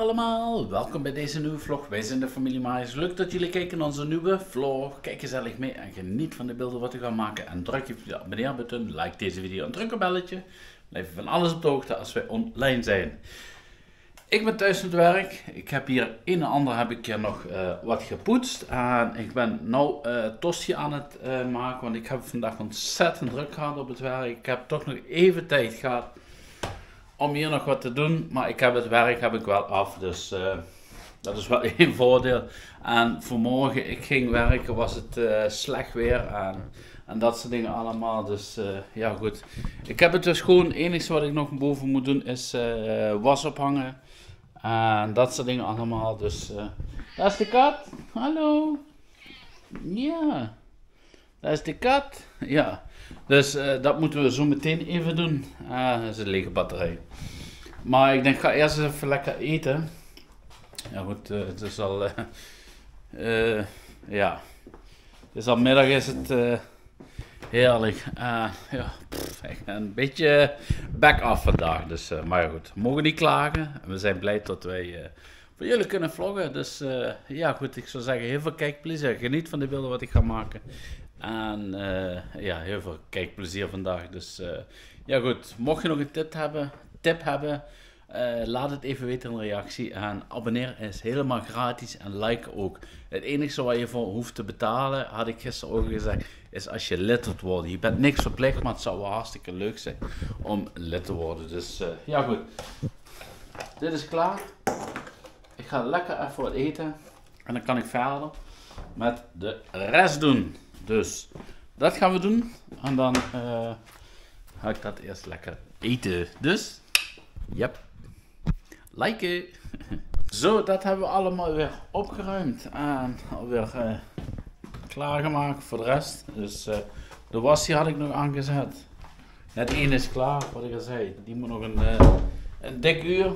allemaal, welkom bij deze nieuwe vlog. Wij zijn de familie Maaiers. Leuk dat jullie kijken naar onze nieuwe vlog. Kijk gezellig mee en geniet van de beelden wat we gaan maken. En druk op de abonneerbutton, like deze video en druk op belletje. Blijf van alles op de hoogte als wij online zijn. Ik ben thuis aan het werk. Ik heb hier een en ander heb ik hier nog wat gepoetst. En ik ben nu tosti aan het maken, want ik heb vandaag ontzettend druk gehad op het werk. Ik heb toch nog even tijd gehad om hier nog wat te doen, maar ik heb het werk wel af, dus dat is wel één voordeel. En vanmorgen ik ging werken, was het slecht weer en dat soort dingen allemaal, dus ja goed. Ik heb het dus gewoon, het enige wat ik nog boven moet doen is was ophangen en dat soort dingen allemaal, dus daar is de kat, hallo, ja, daar is de kat, ja. Dus dat moeten we zo meteen even doen. Dat is een lege batterij. Maar ik denk, ik ga eerst eens even lekker eten. Ja goed, het is al... ja. Het is al middag, is het heerlijk. Ja, een beetje back off vandaag. Dus, maar ja goed, we mogen niet klagen. We zijn blij dat wij voor jullie kunnen vloggen. Dus ja goed, ik zou zeggen, heel veel kijkplezier. Geniet van de beelden wat ik ga maken. En ja, heel veel kijkplezier vandaag. Dus ja goed, mocht je nog een tip hebben, laat het even weten in de reactie. En abonneren is helemaal gratis en like ook. Het enige waar je voor hoeft te betalen, had ik gisteren ook gezegd, is als je lid wilt worden. Je bent niks verplicht, maar het zou wel hartstikke leuk zijn om lid te worden. Dus ja goed, dit is klaar. Ik ga lekker even wat eten en dan kan ik verder met de rest doen. Dus dat gaan we doen en dan ga ik dat eerst lekker eten. Dus, yep, like. Zo, dat hebben we allemaal weer opgeruimd en alweer klaargemaakt voor de rest. Dus de was die had ik nog aangezet. Het ene is klaar, wat ik al zei. Die moet nog een dik uur.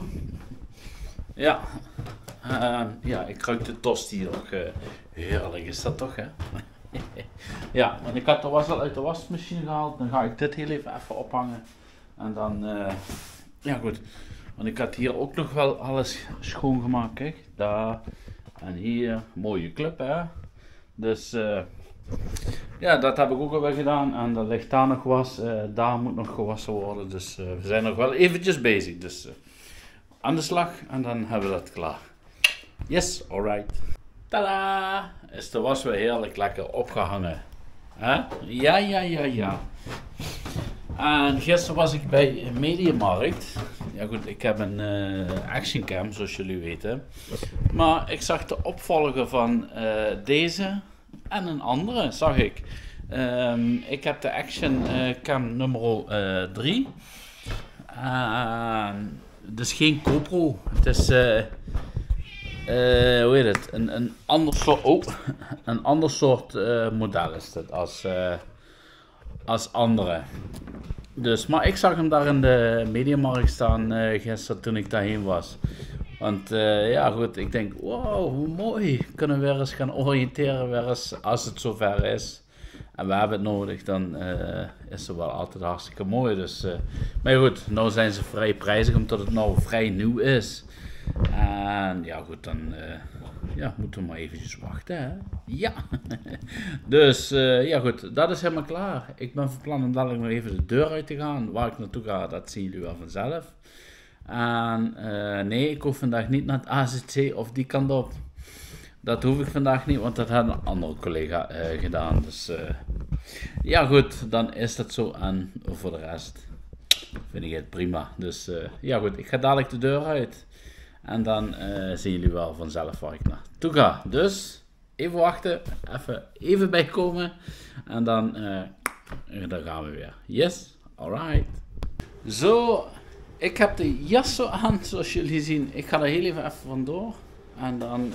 Ja. Ja, ik ruik de tosti nog. Heerlijk is dat toch, hè? Ja, want ik had de was al uit de wasmachine gehaald. Dan ga ik dit heel even ophangen. En dan, ja goed. Want ik had hier ook nog wel alles schoongemaakt. Kijk, daar en hier. Mooie club, hè? Dus, ja, dat heb ik ook alweer gedaan. En er ligt daar nog was. Daar moet nog gewassen worden. Dus we zijn nog wel eventjes bezig. Dus aan de slag. En dan hebben we dat klaar. Yes, alright. Tada! Is de was weer heerlijk lekker opgehangen. Hè? Ja, ja, ja, ja. En gisteren was ik bij Mediamarkt. Ja goed, ik heb een actioncam zoals jullie weten. Maar ik zag de opvolger van deze en een andere, zag ik. Ik heb de actioncam nummer 3. Dus geen GoPro. Het is... hoe heet het? Een ander soort model is het als andere. Dus, maar ik zag hem daar in de Mediamarkt staan gisteren toen ik daarheen was. Want ja goed, ik denk, wow, hoe mooi. Kunnen we weer eens gaan oriënteren, weer eens, als het zover is. En we hebben het nodig, dan is het wel altijd hartstikke mooi. Dus, maar goed, nou zijn ze vrij prijzig omdat het nou vrij nieuw is. En ja goed, dan ja, moeten we maar eventjes wachten, hè? Ja. Dus ja goed, dat is helemaal klaar. Ik ben van plan om dadelijk nog even de deur uit te gaan. Waar ik naartoe ga, dat zien jullie wel vanzelf. En nee, ik hoef vandaag niet naar het AZC of die kant op. Dat hoef ik vandaag niet, want dat had een andere collega gedaan. Dus ja goed, dan is dat zo. En voor de rest vind ik het prima. Dus ja goed, ik ga dadelijk de deur uit. En dan zien jullie wel vanzelf waar ik naartoe ga. Dus even wachten, even bijkomen. En dan gaan we weer. Yes, alright. Zo, ik heb de jas zo aan, zoals jullie zien. Ik ga er heel even vandoor. En dan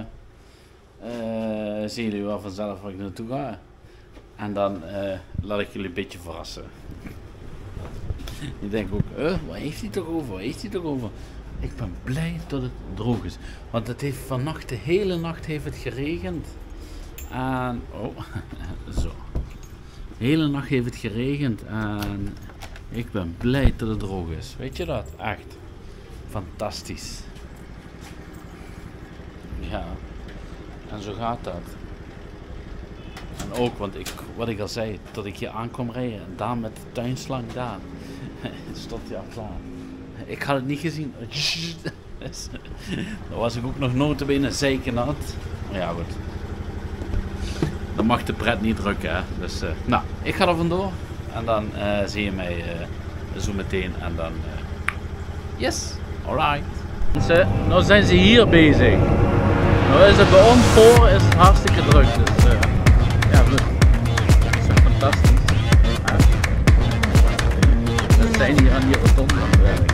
zien jullie wel vanzelf waar ik naartoe ga. En dan laat ik jullie een beetje verrassen. Je denkt ook, waar heeft hij toch over? Waar heeft hij toch over? Ik ben blij dat het droog is. Want het heeft vannacht, de hele nacht heeft het geregend. En, oh, zo. De hele nacht heeft het geregend. En ik ben blij dat het droog is. Weet je dat? Echt. Fantastisch. Ja, en zo gaat dat. En ook, want wat ik al zei, dat ik hier aankom rijden en daar met de tuinslang daar, stond hij al klaar. Ik had het niet gezien. Dan was ik ook nog notabene zeikernat. Maar ja, goed. Dan mag de pret niet drukken, hè. Dus, nou, ik ga er vandoor. En dan zie je mij zo meteen. En dan, yes, alright. Mensen, nou zijn ze hier bezig. Nou is het bij ons voor, is het hartstikke druk. Dus, ja, goed. Dat is echt fantastisch. We zijn hier aan die rotonde aan het werk.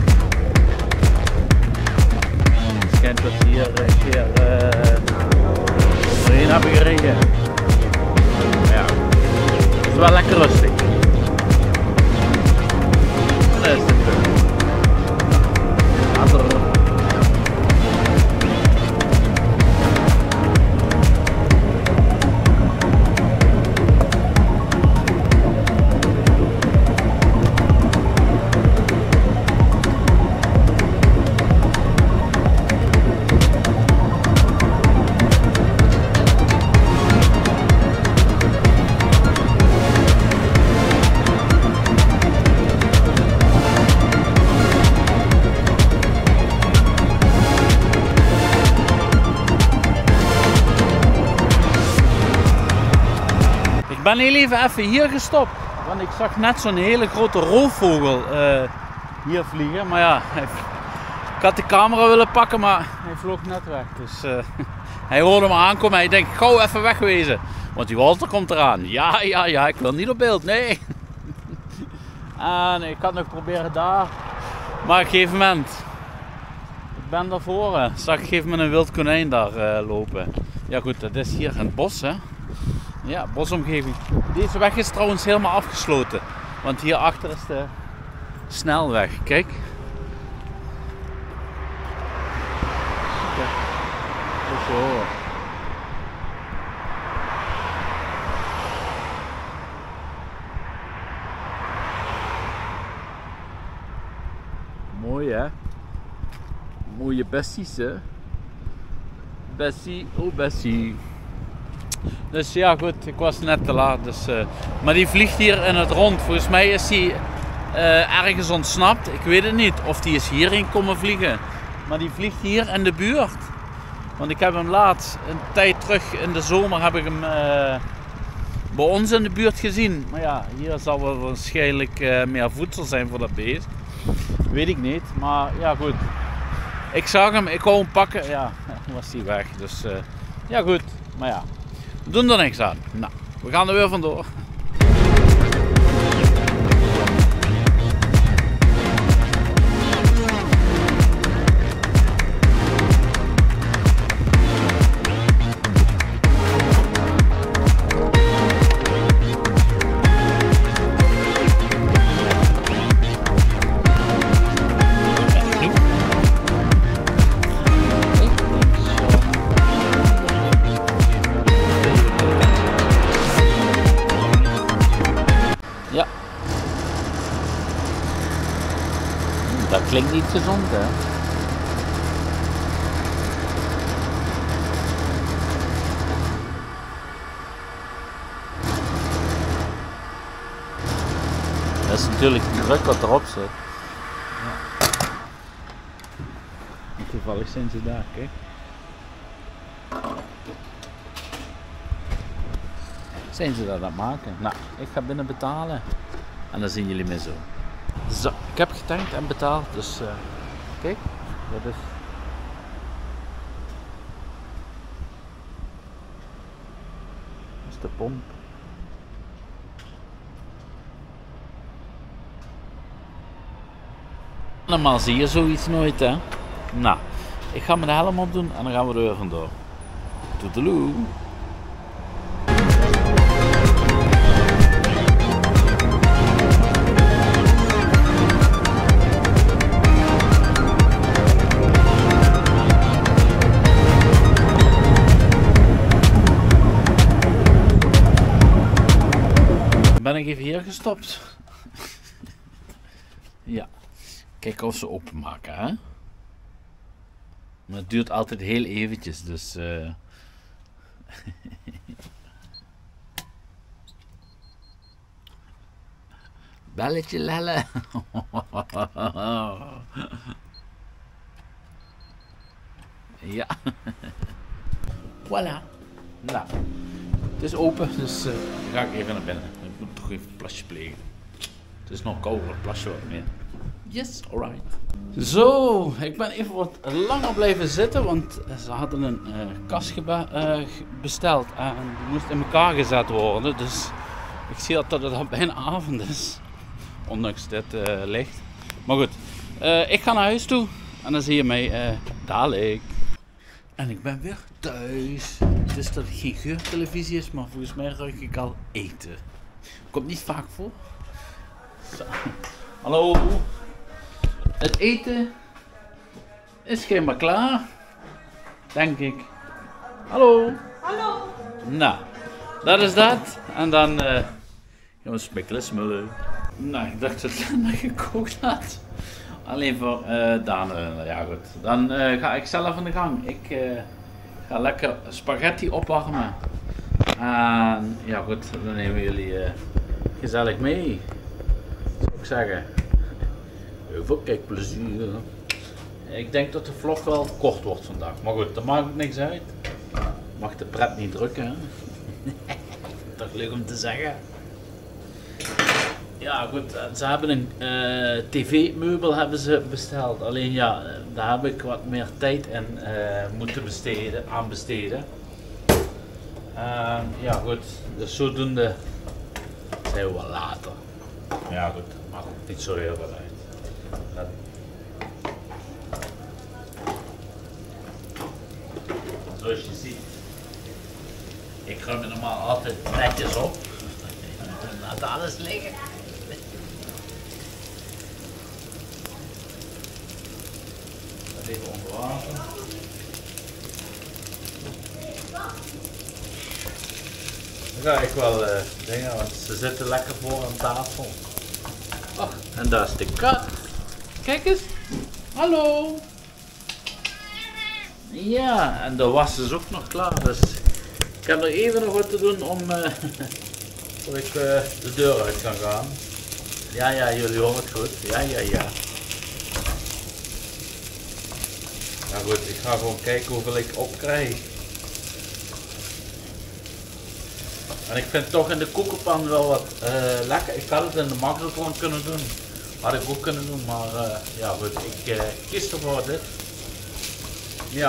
Het schijnt dat ze hier een keer overheen hebben gereden. Ja, het is wel lekker rustig. En dat is het leuk. Later. Ik ben heel even hier gestopt, want ik zag net zo'n hele grote roofvogel hier vliegen. Maar ja, ik had de camera willen pakken, maar hij vloog net weg. Dus hij hoorde me aankomen en hij denkt, gauw even wegwezen. Want die Walter komt eraan. Ja, ik wil niet op beeld, nee. En ik had nog proberen daar, maar op een gegeven moment, ik ben daarvoor, zag ik op een gegeven moment een wild konijn daar lopen. Ja goed, dat is hier in het bos, hè. Ja, bosomgeving. Deze weg is trouwens helemaal afgesloten. Want hierachter is de snelweg. Kijk. Zo. Mooi hè. Mooie besties hè. Bessie, oh Bessie. Dus ja goed, ik was net te laat. Dus, maar die vliegt hier in het rond. Volgens mij is hij ergens ontsnapt. Ik weet het niet. Of die is hierheen komen vliegen. Maar die vliegt hier in de buurt. Want ik heb hem laatst, een tijd terug in de zomer, heb ik hem bij ons in de buurt gezien. Maar ja, hier zal wel waarschijnlijk meer voedsel zijn voor dat beest. Weet ik niet. Maar ja goed. Ik zag hem, ik wou hem pakken. Ja, was hij weg. Dus ja goed. Maar ja. We doen er niks aan. Nou, we gaan er weer vandoor. Dat klinkt niet gezond, hè? Dat is natuurlijk druk wat erop zit. Ja. Toevallig zijn ze daar, kijk. Zijn ze dat aan het maken? Nou, ik ga binnen betalen. En dan zien jullie me zo. Zo, ik heb getankt en betaald, dus kijk, dat is de pomp. Normaal zie je zoiets nooit, hè? Nou, ik ga mijn helm opdoen en dan gaan we er weer vandoor. Toedeloe! Ben ik even hier gestopt. Ja. Kijk of ze openmaken, hè. Maar het duurt altijd heel eventjes, dus... Belletje lelle. Ja. Voilà. Nou, het is open, dus dan ga ik even naar binnen. Ik moet toch even een plasje plegen. Het is nog kouder, het plasje wat meer. Yes, alright. Zo, ik ben even wat langer blijven zitten, want ze hadden een kast besteld en die moest in elkaar gezet worden. Dus ik zie dat het al bijna avond is, ondanks dit licht. Maar goed, ik ga naar huis toe en dan zie je mij dadelijk. En ik ben weer thuis. Het is dat het geen geurtelevisie is, maar volgens mij ruik ik al eten. Komt niet vaak voor. Zo. Hallo. Het eten is schijnbaar klaar. Denk ik. Hallo. Hallo. Nou, dat is dat. En dan gaan we spikkelen, smullen. Nou, ik dacht dat Linda gekookt had. Alleen voor Daan. Ja goed. Dan ga ik zelf aan de gang. Ik ga lekker spaghetti opwarmen. En ja goed, dan nemen jullie gezellig mee. Zou ik zeggen. Heel veel kijkplezier. Ik denk dat de vlog wel kort wordt vandaag. Maar goed, dat maakt niks uit. Mag de pret niet drukken. Hè? Toch leuk om te zeggen. Ja goed, ze hebben een tv-meubel hebben ze besteld. Alleen ja, daar heb ik wat meer tijd in moeten aan besteden. Ja goed, dus zodoende zijn we wat later. Ja goed, maakt ook niet zo heel veel uit. Zoals je ziet, ik ruim het normaal altijd netjes op. Laat alles liggen. Even onder water. Dan ga ik wel dingen, want ze zitten lekker voor aan tafel. Oh, en daar is de kat. Kijk eens. Hallo. Ja, en de was is ook nog klaar, dus ik heb nog even nog wat te doen om voordat ik de deur uit kan gaan. Ja, ja, jullie horen het goed. Ja, ja, ja. Nou goed, ik ga gewoon kijken hoeveel ik opkrijg. En ik vind toch in de koekenpan wel wat lekker. Ik had het in de magnetron kunnen doen. Had ik ook kunnen doen, maar ja goed, ik kies ervoor dit. Ja.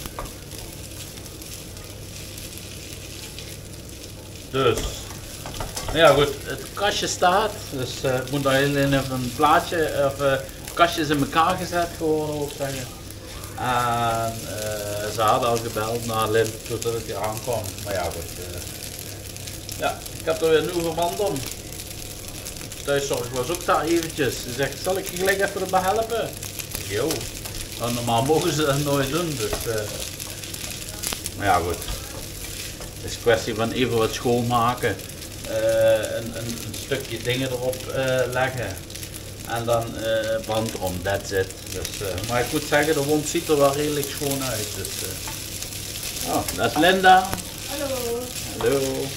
Dus. Ja goed, het kastje staat. Dus ik moet daar alleen even een plaatje, of kastjes in elkaar gezet geworden, wil ik zeggen. En ze hadden al gebeld naar Lint totdat het hier aankwam. Maar ja goed. Ja, ik heb er weer een nieuwe band om. Thuiszorg was ook daar eventjes. Ze zegt, zal ik je gelijk even erbij helpen? Jo. Nou, normaal mogen ze dat nooit doen, dus... Maar ja goed. Het is een kwestie van even wat schoonmaken. Een stukje dingen erop leggen. En dan band erom, that's it. Dus, maar ik moet zeggen, de wond ziet er wel redelijk schoon uit. Dus, oh, dat is Linda. Hallo. Hallo.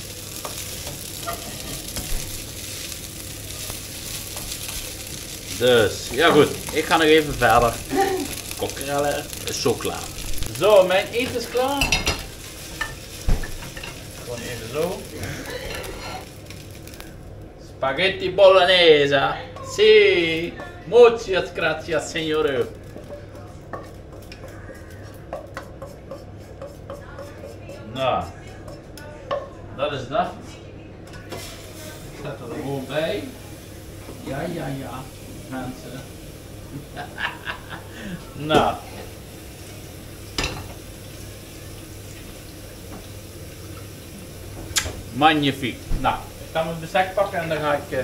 Dus, ja goed, ik ga nog even verder. Kokkerellen is zo klaar. Zo, mijn eten is klaar. Gewoon even zo. Spaghetti bolognese. Sì, muchas gracias, signore. Nou, dat is dat. Ik zet er gewoon bij. Ja, ja, ja, mensen. Nou. Magnifiek. Nou, ik ga mijn bestek pakken en dan ga ik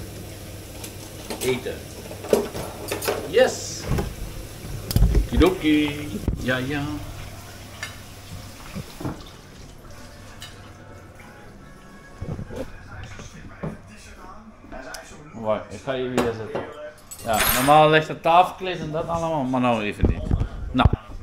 eten. Yes. Okidoki. Ja, ja. Wacht, ik ga hier weer zitten. Ja, normaal ligt het tafelkleed en dat allemaal, maar nou even niet. Nou, ik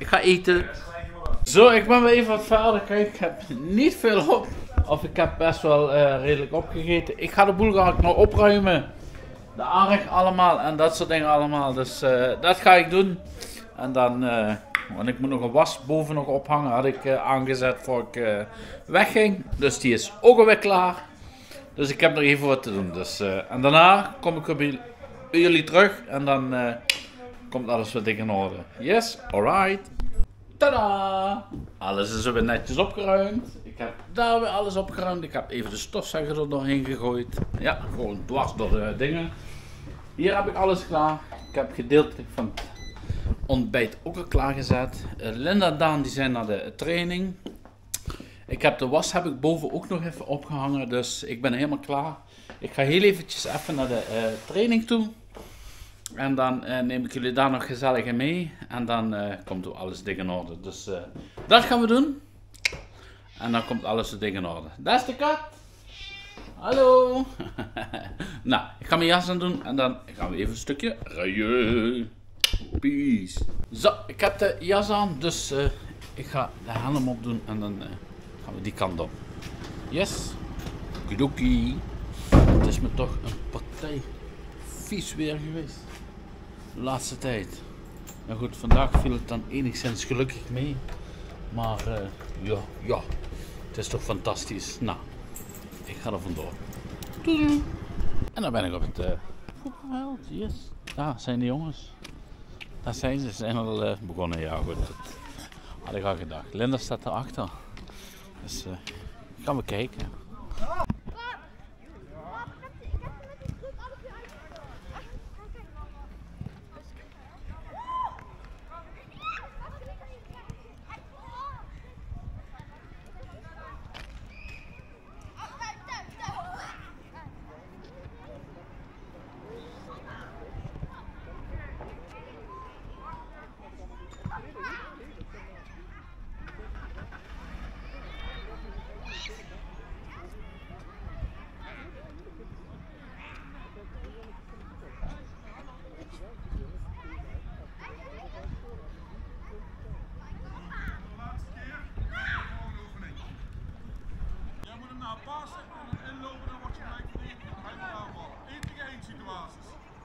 ga eten. Zo, ik ben weer even wat verder. Kijk, ik heb niet veel op. Of ik heb best wel redelijk opgegeten. Ik ga de boel nog opruimen. De arg allemaal en dat soort dingen allemaal. Dus dat ga ik doen. En dan, want ik moet nog een was boven nog ophangen. Had ik aangezet voor ik wegging. Dus die is ook alweer klaar. Dus ik heb nog even wat te doen. Dus, en daarna kom ik bij jullie terug. En dan komt alles wat in orde. Yes, alright. Tada! Alles is weer netjes opgeruimd. Ik heb daar weer alles opgeruimd. Ik heb even de stofzuiger er doorheen gegooid. Ja, gewoon dwars door de dingen. Hier heb ik alles klaar. Ik heb gedeeltelijk van het ontbijt ook al klaargezet. Linda en Daan die zijn naar de training. Ik heb de was boven ook nog even opgehangen. Dus ik ben helemaal klaar. Ik ga heel eventjes even naar de training toe. En dan neem ik jullie daar nog gezellig in mee. En dan komt ook alles dik in orde. Dus dat gaan we doen. En dan komt alles dik in orde. Dat is de kat. Hallo. Nou, ik ga mijn jas aan doen. En dan gaan we even een stukje rijden. Peace. Zo, ik heb de jas aan. Dus ik ga de helm op doen. En dan gaan we die kant op. Yes. Okidoki. Het is me toch een partij vies weer geweest. De laatste tijd. Nou goed, vandaag viel het dan enigszins gelukkig mee. Maar ja, het is toch fantastisch. Nou, ik ga er vandoor. Doei. En dan ben ik op het voetbalveld. Yes. Daar zijn de jongens. Daar zijn ze. Ze zijn al begonnen. Ja goed, dat had ik al gedacht. Linda staat erachter. Dus gaan we kijken. Passen en inlopen, dan word je gelijk verdiend. Hij moet aanvallen. 1 tegen 1 situaties.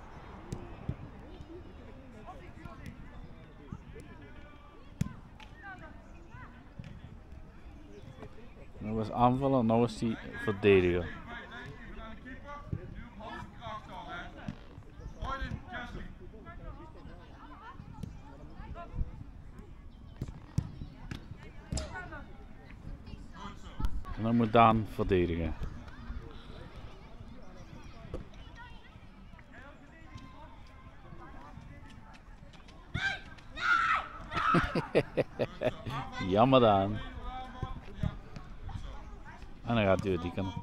Nou was aanvallen, nou is die verdediger. En dan moet Daan verdedigen. Jammer Daan. En dan gaat hij die kant.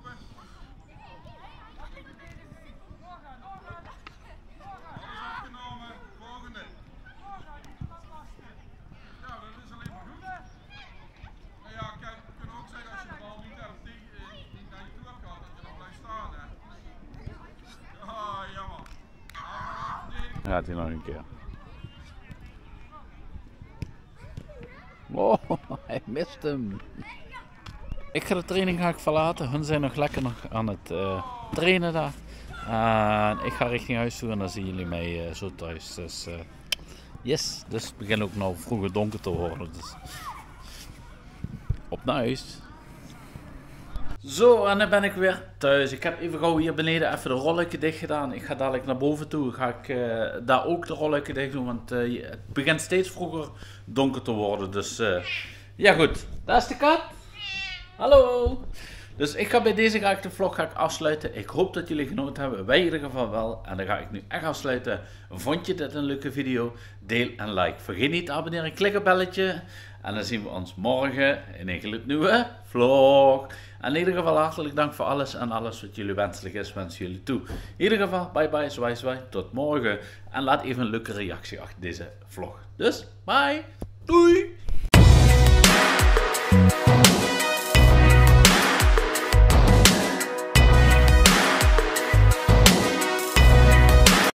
Dan gaat hij nog een keer. Oh, hij mist hem. Ik ga de training verlaten. Hun zijn nog lekker aan het trainen daar. En ik ga richting huis toe en dan zien jullie mij zo thuis. Dus yes, dus het begint ook nou vroeger donker te worden. Dus op naar huis. Zo, en dan ben ik weer thuis. Ik heb even gauw hier beneden even de rolluiken dicht gedaan. Ik ga dadelijk naar boven toe. Ga ik daar ook de rolluiken dicht doen. Want het begint steeds vroeger donker te worden. Dus ja goed, daar is de kat. Hallo. Dus ik ga bij deze de vlog afsluiten. Ik hoop dat jullie genoten hebben. Wij in ieder geval wel. En dan ga ik nu echt afsluiten. Vond je dit een leuke video? Deel en like. Vergeet niet te abonneren. Klik op belletje. En dan zien we ons morgen in een gloednieuwe vlog. En in ieder geval hartelijk dank voor alles. En alles wat jullie wenselijk is, wensen jullie toe. In ieder geval, bye bye, zwaai zwaai. Tot morgen. En laat even een leuke reactie achter deze vlog. Dus, bye. Doei.